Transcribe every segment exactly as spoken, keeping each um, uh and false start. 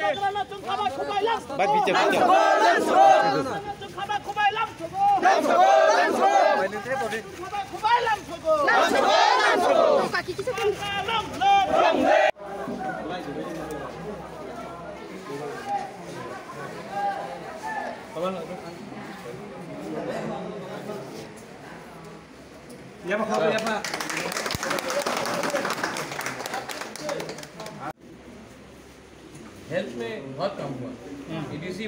Baik bicara. Ya Pak, ya Pak. Health में बहुत कम हुआ ईडीसी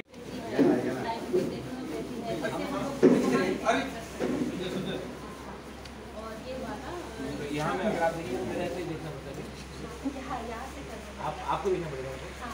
यहाँ में अगर आप देखिए तो ऐसे ही देखना पड़ता है आप आपको देखना पड़ेगा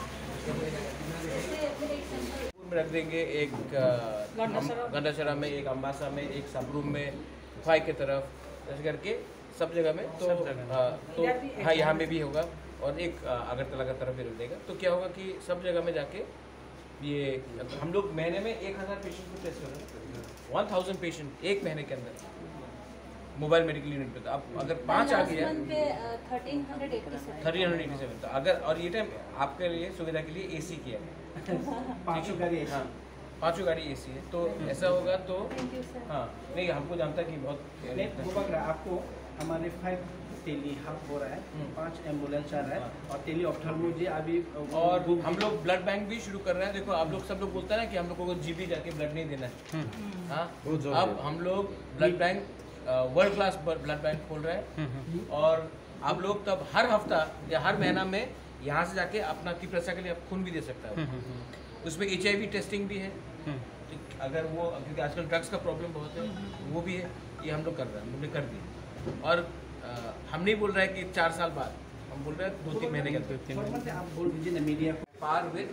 में रख देंगे एक गंडाशरा में एक अम्बासा में एक सबरूम में फाई की तरफ ऐसे करके सब जगह में तो आ, तो हाँ यहाँ में भी होगा और एक अगरतला का तरफ भी रख देगा तो क्या होगा कि सब जगह में जाके ये हम लोग महीने में एक हज़ार पेशेंट को टेस्ट कर रहे हैं वन थाउजेंड पेशेंट एक महीने के अंदर मोबाइल मेडिकल यूनिट पे। तो अब अगर पाँच आ गया थर्टीन हंड्रेड एट्टी सेवन तो अगर और ये टाइम आपके लिए सुविधा के लिए एसी किया है पाँचों गाड़ी हाँ पाँचों गाड़ी एसी है तो ऐसा होगा तो हाँ नहीं हमको जानता कि बहुत आपको हमारे फाइव टेली हब हो रहा है, पांच एम्बुलेंस चल रहा है और टेली ऑप्थेल्मोलॉजी अभी और हम लोग ब्लड बैंक भी शुरू कर रहे हैं। देखो आप लोग सब लोग बोलते हैं ना कि हम लोगों को जीबी जाके ब्लड नहीं देना है हाँ अब हम लोग blood bank world class blood bank खोल रहे हैं और आप लोग तब हर हफ्ता या हर महीना में यहाँ से जाके अपना की प्रसा के लिए आप खून भी दे सकता है। उसमें एच आई वी टेस्टिंग भी है अगर वो क्योंकि आजकल ड्रग्स का प्रॉब्लम बहुत है वो भी है ये हम लोग कर रहे हैं हमने कर दिए और आ, हम नहीं बोल रहे हैं कि चार साल बाद हम बोल रहे हैं दो तीन महीने के अंदर आप बोल दीजिए ना media par with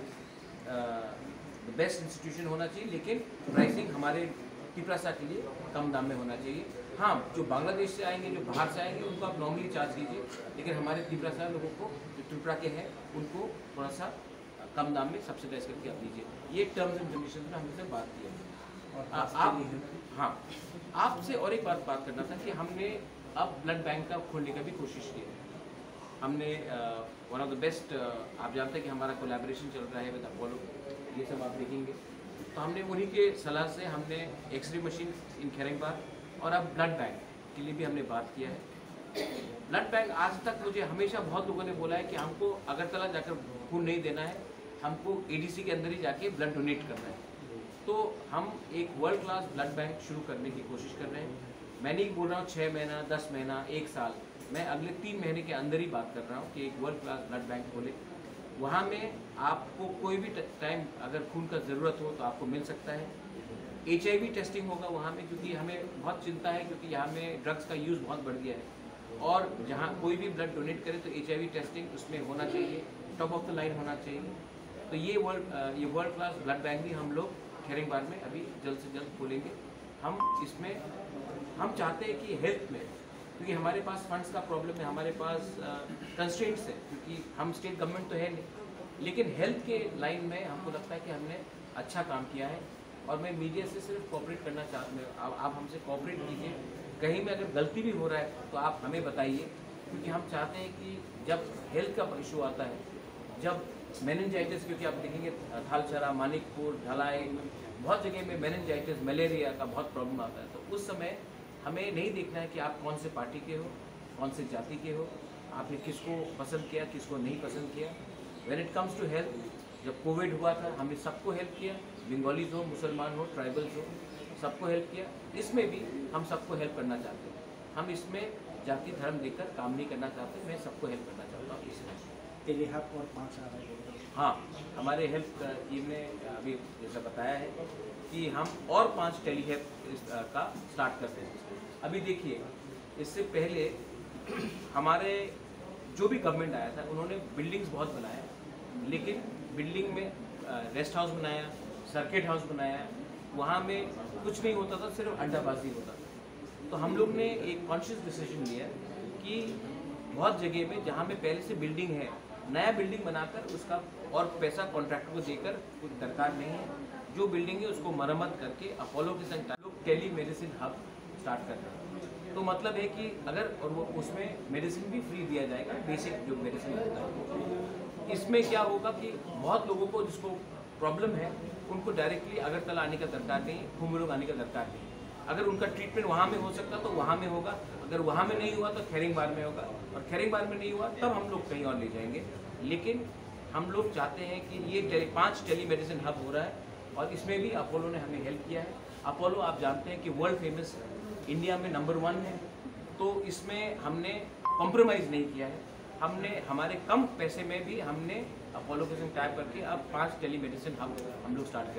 the best institution होना चाहिए लेकिन प्राइसिंग हमारे पिपरासा के लिए कम दाम में होना चाहिए। हाँ जो बांग्लादेश से आएंगे जो बाहर से आएंगे उनको आप नॉर्मली चार्ज कीजिए लेकिन हमारे पिपरासा लोगों को जो त्रिपुरा के हैं उनको थोड़ा सा कम दाम में सब्सिडाइज करके आप दीजिए। ये टर्म्स एंड कंडीशन में हमसे बात की है और आप हाँ आपसे और एक बात बात करना था कि हमने अब ब्लड बैंक का खोलने का भी कोशिश की है। हमने वन ऑफ द बेस्ट आप जानते हैं कि हमारा कोलैबोरेशन चल रहा है विद अपोलो ये सब आप देखेंगे तो हमने उन्हीं के सलाह से हमने एक्सरे मशीन इन खैरंगबाग और अब ब्लड बैंक के लिए भी हमने बात किया है। ब्लड बैंक आज तक मुझे हमेशा बहुत लोगों ने बोला है कि हमको अगरतला जाकर खून नहीं देना है हमको एडीसी के अंदर ही जाके ब्लड डोनेट करना है तो हम एक वर्ल्ड क्लास ब्लड बैंक शुरू करने की कोशिश कर रहे हैं। मैं नहीं बोल रहा हूँ छः महीना दस महीना एक साल मैं अगले तीन महीने के अंदर ही बात कर रहा हूँ कि एक वर्ल्ड क्लास ब्लड बैंक खोले वहाँ में आपको कोई भी टाइम अगर खून का ज़रूरत हो तो आपको मिल सकता है। एच आई वी टेस्टिंग होगा वहाँ में क्योंकि हमें बहुत चिंता है क्योंकि यहाँ में ड्रग्स का यूज़ बहुत बढ़ गया है और जहाँ कोई भी ब्लड डोनेट करे तो एच आई वी टेस्टिंग उसमें होना चाहिए टॉप ऑफ द लाइन होना चाहिए। तो ये वर्ल्ड ये वर्ल्ड क्लास ब्लड बैंक भी हम लोग खैरंगबाग में अभी जल्द से जल्द खोलेंगे। हम इसमें हम चाहते हैं कि हेल्थ में क्योंकि हमारे पास फंड्स का प्रॉब्लम है हमारे पास कंस्ट्रेंट्स है क्योंकि हम स्टेट गवर्नमेंट तो है नहीं लेकिन हेल्थ के लाइन में हमको लगता है कि हमने अच्छा काम किया है और मैं मीडिया से सिर्फ कोऑपरेट करना चाहता हूँ आप, आप हमसे कोऑपरेट कीजिए कहीं में अगर गलती भी हो रहा है तो आप हमें बताइए क्योंकि हम चाहते हैं कि जब हेल्थ का इशू आता है जब मेनिंजाइटिस क्योंकि आप देखेंगे थालचरा मानिकपुर ढलाई बहुत जगह में मेनिंजाइटिस मलेरिया का बहुत प्रॉब्लम आता है तो उस समय हमें नहीं देखना है कि आप कौन से पार्टी के हो कौन से जाति के हो आपने किसको पसंद किया किसको नहीं पसंद किया। When it comes to health जब कोविड हुआ था हमने सबको हेल्प किया बंगालीज हो मुसलमान हो ट्राइबल्स हो सबको हेल्प किया। इसमें भी हम सबको हेल्प करना चाहते हैं हम इसमें जाति धर्म देखकर काम नहीं करना चाहते मैं सबको हेल्प करना चाहता हूँ इसमें टेलीहब और पाँच आ रहे हैं हाँ हमारे हेल्थ टीम ने अभी जैसा बताया है कि हम और पांच टेलीहब का स्टार्ट करते हैं। अभी देखिए इससे पहले हमारे जो भी गवर्नमेंट आया था उन्होंने बिल्डिंग्स बहुत बनाया लेकिन बिल्डिंग में रेस्ट हाउस बनाया सर्किट हाउस बनाया वहाँ में कुछ नहीं होता था सिर्फ अड्डाबाजी होता था। तो हम लोग ने एक कॉन्शियस डिसीजन लिया कि बहुत जगह में जहाँ में पहले से बिल्डिंग है नया बिल्डिंग बनाकर उसका और पैसा कॉन्ट्रैक्टर को देकर कुछ दरकार नहीं है जो बिल्डिंग है उसको मरम्मत करके अपोलो के संग लोग टेली मेडिसिन हब स्टार्ट कर रहे हैं। तो मतलब है कि अगर और वो उसमें मेडिसिन भी फ्री दिया जाएगा बेसिक जो मेडिसिन होता है इसमें क्या होगा कि बहुत लोगों को जिसको प्रॉब्लम है उनको डायरेक्टली अगरतला आने का दरकार नहीं है, खुमुलुंग आने का दरकार नहीं है। अगर उनका ट्रीटमेंट वहाँ में हो सकता तो वहाँ में होगा, अगर वहाँ में नहीं हुआ तो खेरिंगबार में होगा, और खेरिंगबार में नहीं हुआ तब हम लोग कहीं और ले जाएंगे। लेकिन हम लोग चाहते हैं कि ये टेली पाँच टेली मेडिसिन हब हो रहा है, और इसमें भी अपोलो ने हमें हेल्प किया है। अपोलो आप जानते हैं कि वर्ल्ड फेमस इंडिया में नंबर वन है, तो इसमें हमने कॉम्प्रोमाइज़ नहीं किया है। हमने हमारे कम पैसे में भी हमने अपोलो के संग टाइप करके अब पांच टेली मेडिसिन हब हम लोग स्टार्ट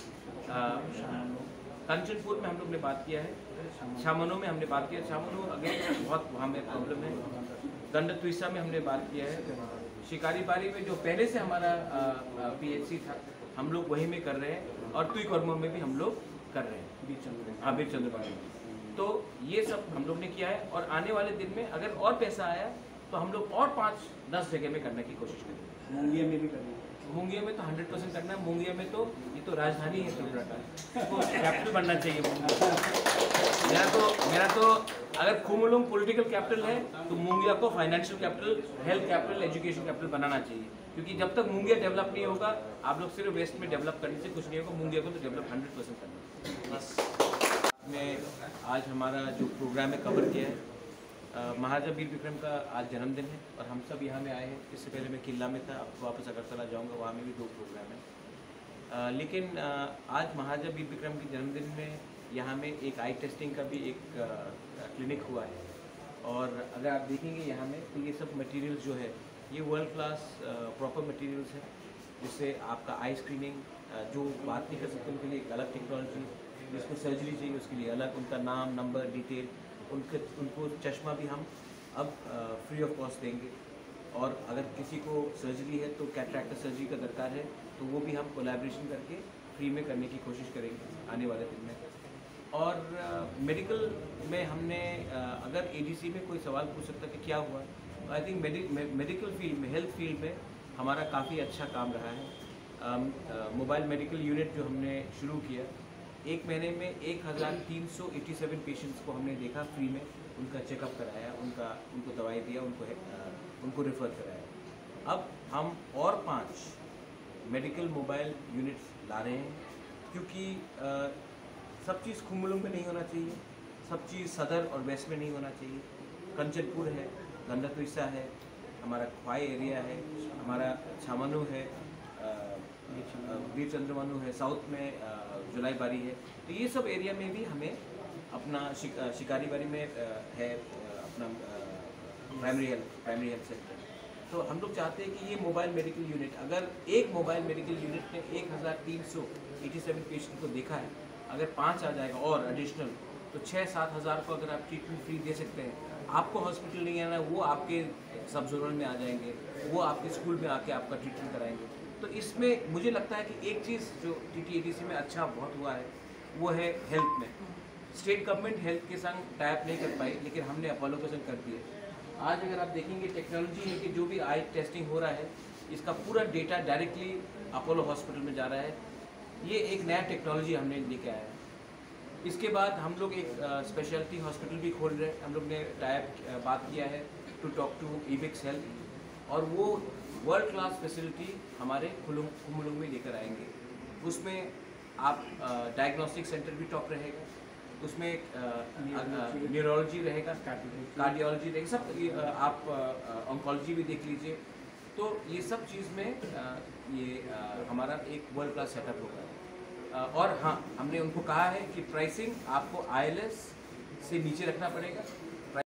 करेंगे। कंचनपुर में हम लोग ने बात किया है, छामनो में हमने बात किया, छामनो अगेन बहुत वहाँ में प्रॉब्लम है। गंडतुइसा में हमने बात किया है। शिकारीबारी में जो पहले से हमारा पीएचसी था हम लोग वहीं में कर रहे हैं, और तुईकर्मो में भी हम लोग कर रहे हैं, हाँ बीर चंद्रबाड़ी। तो ये सब हम लोग ने किया है, और आने वाले दिन में अगर और पैसा आया तो हम लोग और पाँच दस जगह में करने की कोशिश करेंगे। मुंगिया में भी करेंगे। मुंगिया में तो हंड्रेड परसेंट करना है। मुंगिया में तो ये तो राजधानी है त्रिपुरा का, इसको कैपिटल बनना चाहिए मुंगिया। मेरा तो मेरा तो अगर खुमुलुंग पॉलिटिकल कैपिटल है तो मुंगिया को financial capital, health capital, education capital बनाना चाहिए, क्योंकि जब तक मुंगिया डेवलप नहीं होगा, आप लोग सिर्फ वेस्ट में डेवलप करने से कुछ नहीं होगा, मुंगिया को तो डेवलप हंड्रेड परसेंट करना है। में आज हमारा जो प्रोग्राम है कवर किया है, महाराजा वीर विक्रम का आज जन्मदिन है और हम सब यहाँ में आए हैं। इससे पहले मैं किला में था, अब वापस अगरतला जाऊँगा, वहाँ में भी दो प्रोग्राम है। आ, लेकिन आ, आज महाराजा वीर विक्रम के जन्मदिन में यहाँ में एक आई टेस्टिंग का भी एक आ, क्लिनिक हुआ है, और अगर आप देखेंगे यहाँ में तो ये सब मटेरियल्स जो है ये वर्ल्ड क्लास प्रॉपर मटेरियल्स है, जिससे आपका आई स्क्रीनिंग, जो बात नहीं कर सकते उनके लिए एक अलग टेक्नोलॉजी, जिसको सर्जरी चाहिए उसके लिए अलग, उनका नाम, नंबर, डिटेल, उनके उनको चश्मा भी हम अब फ्री ऑफ कॉस्ट देंगे। और अगर किसी को सर्जरी है तो कैटरैक्ट सर्जरी का दरकार है तो वो भी हम कोलैबोरेशन करके फ्री में करने की कोशिश करेंगे आने वाले दिन में। और मेडिकल uh, में हमने uh, अगर एडीसी में कोई सवाल पूछ सकता कि क्या हुआ, तो आई थिंक मेडिकल फील्ड में, हेल्थ फील्ड में हमारा काफ़ी अच्छा काम रहा है। मोबाइल मेडिकल यूनिट जो हमने शुरू किया, एक महीने में एक हज़ार तीन सौ सत्तासी पेशेंट्स को हमने देखा फ्री में, उनका चेकअप कराया, उनका उनको दवाई दिया, उनको उनको रेफ़र कराया। अब हम और पांच मेडिकल मोबाइल यूनिट्स ला रहे हैं, क्योंकि आ, सब चीज़ खुमुलुंग में नहीं होना चाहिए, सब चीज़ सदर और वेस्ट में नहीं होना चाहिए। कंचनपुर है, गंडतुइसा है, हमारा ख्वाई एरिया है, हमारा छामनु है, वीर चंद्रमनु है, साउथ में जुलाईबारी है। तो ये सब एरिया में भी हमें अपना शिक, शिकारीबारी में है अपना primary health primary health centre. तो हम लोग चाहते हैं कि ये मोबाइल मेडिकल यूनिट, अगर एक मोबाइल मेडिकल यूनिट ने एक हज़ार तीन सौ सत्तासी पेशेंट को देखा है, अगर पाँच आ जाएगा और एडिशनल, तो छः सात हज़ार को अगर आप ट्रीटमेंट फ्री दे सकते हैं, आपको हॉस्पिटल नहीं आना, वो आपके सब जोनल में आ जाएंगे, वो आपके स्कूल में आके आपका ट्रीटमेंट कराएंगे। तो इसमें मुझे लगता है कि एक चीज़ जो टीटीएडीसी में अच्छा बहुत हुआ है वो है हेल्थ में। स्टेट गवर्नमेंट हेल्थ के संग टाइप नहीं कर पाई, लेकिन हमने अपोलो के संग कर दिए। आज अगर आप देखेंगे टेक्नोलॉजी है कि जो भी आई टेस्टिंग हो रहा है, इसका पूरा डेटा डायरेक्टली अपोलो हॉस्पिटल में जा रहा है। ये एक नया टेक्नोलॉजी हमने लेके आया है। इसके बाद हम लोग एक स्पेशलिटी हॉस्पिटल भी खोल रहे हैं। हम लोग ने टाइप बात किया है टू टॉक टू इबिक्स हेल्थ, और वो वर्ल्ड क्लास फैसिलिटी हमारे खुमुलुंग में लेकर आएंगे। उसमें आप डायग्नोस्टिक सेंटर भी टॉप रहेगा, उसमें न्यूरोलॉजी रहेगा, कार्डियोलॉजी रहेगा, सब आप ऑन्कोलॉजी भी देख लीजिए। तो ये सब चीज़ में आ, ये आ, हमारा एक वर्ल्ड क्लास सेटअप होगा। और हाँ, हमने उनको कहा है कि प्राइसिंग आपको आईएलएस से नीचे रखना पड़ेगा,